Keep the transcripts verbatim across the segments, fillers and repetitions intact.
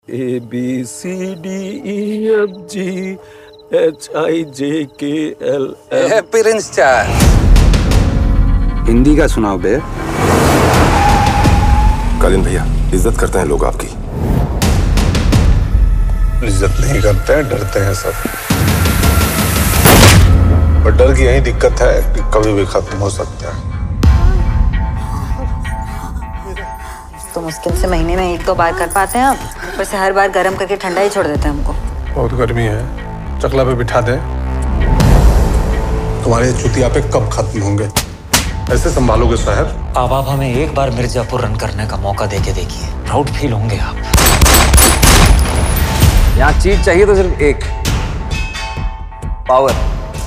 A B C D E F G H I J K L appearance चार हिंदी का सुनाओ बे। कालीन भैया, इज्जत करते हैं लोग आपकी। इज्जत नहीं करते हैं, डरते हैं सब। पर डर की यही दिक्कत है कि कभी भी खत्म हो सकता है। तो मुश्किल से महीने में एक दो बार कर पाते हैं आप, ऊपर से हर बार गर्म करके ठंडा ही छोड़ देते हैं हमको। बहुत गर्मी है, चकला पे बिठा दे। तुम्हारे चुतिया पे कब खत्म होंगे? ऐसे संभालोगे शहर? अब आप हमें एक बार मिर्जापुर रन करने का मौका देके देखिए, प्राउड फील होंगे आप। यहाँ चीज चाहिए तो सिर्फ एक, पावर।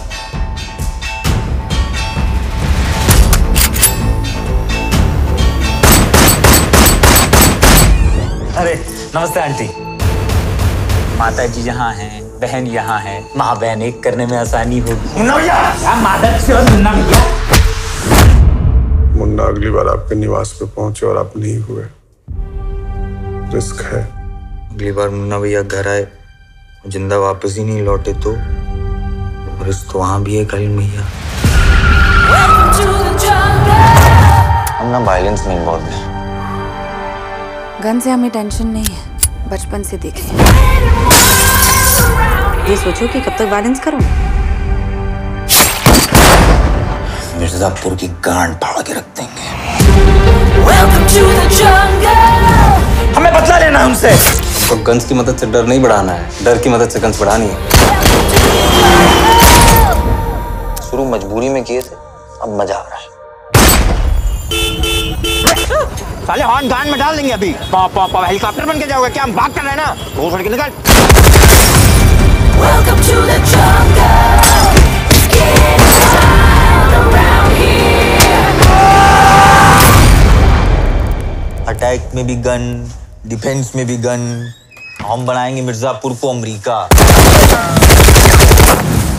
अरे नमस्ते आंटी। माता जी यहाँ हैं, बहन यहाँ है, माँ बहन एक करने में आसानी होगी। मुन्ना भैया, मादर चोद मुन्ना भैया। मुन्ना अगली बार आपके निवास पे पहुंचे और आप नहीं हुए, रिस्क है। अगली बार मुन्ना भैया घर आए, जिंदा वापस ही नहीं लौटे तो रिस्क तो वहां भी है कालीन भैया। हम ना वायलेंस में इन्वॉल्व हैं। गन से हमें टेंशन नहीं है, बचपन से देखे। ये सोचो कि कब तक वायलेंस करूं। मिर्जापुर की गांड फाड़ के रख देंगे। हमें बदला लेना है उनसे। तो गन्स की मदद से डर नहीं बढ़ाना है, डर की मदद से गन्स बढ़ानी है। शुरू मजबूरी में किए थे, अब मजा आ रहा है। साले हॉर्न गान में डाल देंगे अभी। पा पा पा हेलीकॉप्टर बन के जाओगे क्या? हम भाग कर रहे हैं ना, वो छोड़ के निकल। Welcome to the jungle. Get wild around here. Attack में भी गन, डिफेंस में भी गन। हम बनाएंगे मिर्जापुर को अमेरिका।